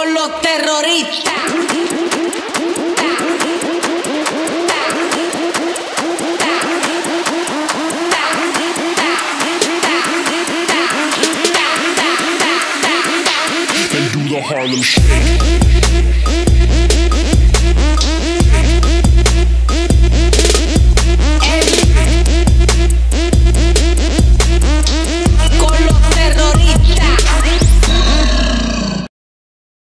con los terroristas. And do the Harlem Shake.